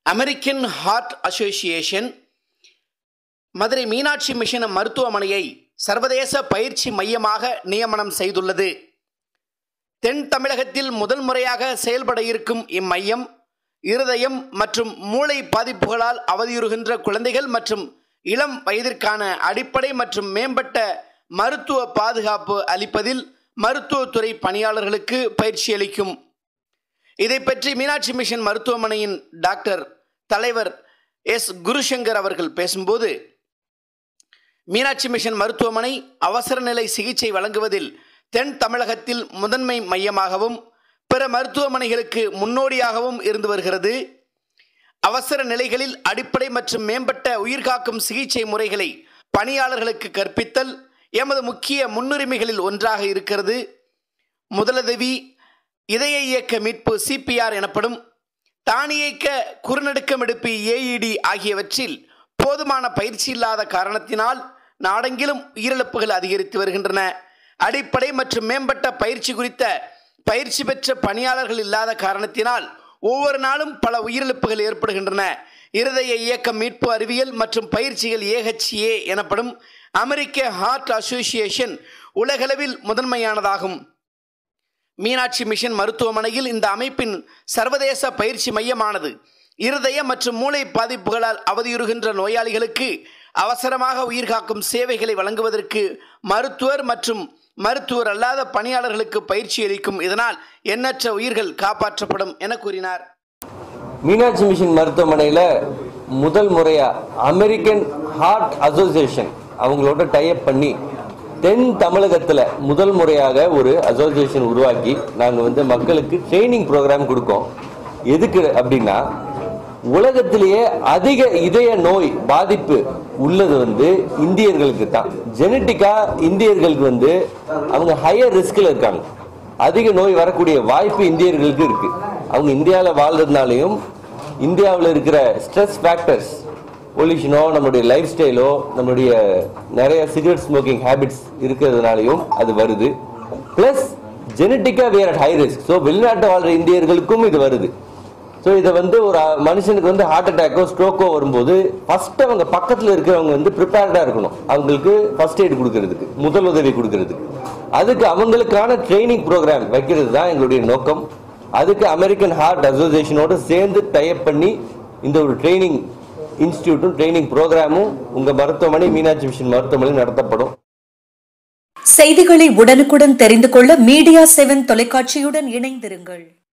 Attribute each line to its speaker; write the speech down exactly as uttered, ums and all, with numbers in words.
Speaker 1: American heart Association Madurai Meenakshi Mission மருத்துவமனையை சர்வதேச பயிற்சி மையமாக நியமனம் செய்துள்ளது. தென் தமிழகத்தில் முதல் முறையாக செயல்பட இருக்கும் இம்மையம் இருதயம் மற்றும் மூளை பாதிப்புகளால் அவதியுறுகின்ற குழந்தைகள் மற்றும் இளம் வயதிற்கான அடிப்படை மற்றும் மேம்பட்ட மருத்துவ பாதுகாப்பு அளிப்பதில் மருத்துவத்துறை பணியாளர்களுக்கு பயிற்சி அளிக்கும். இதை பற்றி மீனாட்சி மிஷன் மருத்துவமனையின் டாக்டர் தலைவர் எஸ் குருசங்கர் அவர்கள் பேசும்போது, மீனாட்சி மிஷன் மருத்துவமனை அவசர நிலை சிகிச்சை வழங்குவதில் தென் தமிழகத்தில் முதன்மை மையமாகவும் பிற மருத்துவமனைகளுக்கு முன்னோடியாகவும் இருந்து வருகிறது. அவசர நிலைகளில் அடிப்படை மற்றும் மேம்பட்ட உயிர்காக்கும் சிகிச்சை முறைகளை பணியாளர்களுக்கு கற்பித்தல் எமது முக்கிய முன்னுரிமைகளில் ஒன்றாக இருக்கிறது. முதலுதவி, இதய இயக்க மீட்பு சிபிஆர் எனப்படும், தானியக்க குறுநடுக்கமெடுப்பு ஏஇடி ஆகியவற்றில் போதுமான பயிற்சி இல்லாத காரணத்தினால் நாடெங்கிலும் உயிரிழப்புகள் அதிகரித்து வருகின்றன. அடிப்படை மற்றும் மேம்பட்ட பயிற்சி குறித்த பயிற்சி பெற்ற பணியாளர்கள் இல்லாத காரணத்தினால் ஒவ்வொரு நாளும் பல உயிரிழப்புகள் ஏற்படுகின்றன. இருதய இயக்க மீட்பு அறிவியல் மற்றும் பயிற்சிகள் ஏஹெச்ஏ எனப்படும் அமெரிக்க ஹார்ட் அசோசியேஷன் உலகளவில் முதன்மையானதாகும். மீனாட்சி மிஷன் மருத்துவமனையில் இந்த அமைப்பின் சர்வதேச பயிற்சி மையமானது இருதய மற்றும் மூளை பாதிப்புகளால் அவதியுறுகின்ற நோயாளிகளுக்கு அவசரமாக உயிர்காக்கும் சேவைகளை வழங்குவதற்கு மருத்துவர் மற்றும் மருத்துவர் அல்லாத பணியாளர்களுக்கு பயிற்சி அளிக்கும். இதனால் எண்ணற்ற உயிர்கள் காப்பாற்றப்படும் என கூறினார்.
Speaker 2: மீனாட்சி மிஷன் மருத்துவமனையில் முதல் முறையா அமெரிக்கன் ஹார்ட் அசோசியேஷன் அவங்களோட டைப் பண்ணி தென் தமிழகத்தில் முதல் முறையாக ஒரு அசோசியேஷன் உருவாக்கி நாங்கள் வந்து மக்களுக்கு ட்ரைனிங் ப்ரோக்ராம் கொடுக்கோம். எதுக்கு அப்படின்னா, உலகத்திலேயே அதிக இதய நோய் பாதிப்பு உள்ளது வந்து இந்தியர்களுக்கு தான். ஜெனட்டிக்கா இந்தியர்களுக்கு வந்து அவங்க ஹையர் ரிஸ்கில் இருக்காங்க. அதிக நோய் வரக்கூடிய வாய்ப்பு இந்தியர்களுக்கு இருக்கு. அவங்க இந்தியாவில் வாழ்றதுனாலையும் இந்தியாவில் இருக்கிற ஸ்ட்ரெஸ் ஃபேக்டர்ஸ், பொல்யூஷனோ, நம்மளுடைய லைஃப் ஸ்டைலோ, நம்மளுடைய நிறைய சிகரெட் ஸ்மோக்கிங் ஹேபிட்ஸ் இருக்கிறதுனாலையும் அது வருது. பிளஸ் ஜெனட்டிக்கா we're at high risk. So வெளிநாட்டு வாழ்ற இந்தியர்களுக்கும் இது வருது. ஸோ இதை வந்து ஒரு மனுஷனுக்கு வந்து ஹார்ட் அட்டாக்கோ ஸ்ட்ரோக்கோ வரும்போது ஃபர்ஸ்ட் அவங்க பக்கத்தில் இருக்கிறவங்க வந்து ப்ரிப்பேர்டாக இருக்கணும். அவங்களுக்கு ஃபர்ஸ்ட் எய்ட் கொடுக்கறதுக்கு, முதல் உதவி கொடுக்கறதுக்கு. அதுக்கு அவங்களுக்கான ட்ரைனிங் ப்ரோக்ராம் வைக்கிறது தான் எங்களுடைய நோக்கம். அதுக்கு அமெரிக்கன் ஹார்ட் அசோசியேஷனோடு சேர்ந்து டைப் பண்ணி இந்த ஒரு ட்ரைனிங் இன்ஸ்டிடியூட்டும் ட்ரைனிங் ப்ரோக்ராமும் உங்க மருத்துவமனை மீனாட்சி மிஷன் மருத்துவமனை நடத்தப்படும்.
Speaker 3: செய்திகளை உடனுக்குடன் தெரிந்து கொள்ள மீடியா செவன் தொலைக்காட்சியுடன் இணைந்திருங்கள்.